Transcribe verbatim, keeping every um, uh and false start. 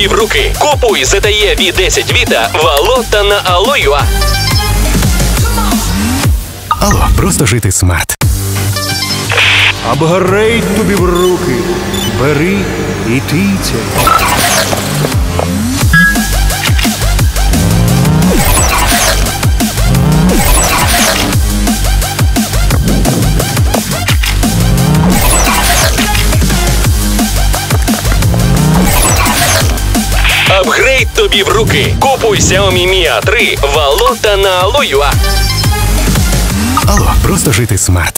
тобі в руки. Купуй зет те е ві десять Vita в АЛЛО та на АЛЛО.ua. АЛЛО. Просто жити смарт. Апгрейд тобі в руки. Бери і тицяй. Апгрейд тобі в руки. Купуй Xiaomi Ми А три в АЛЛО та на АЛЛО.ua. АЛЛО. Просто жити смарт.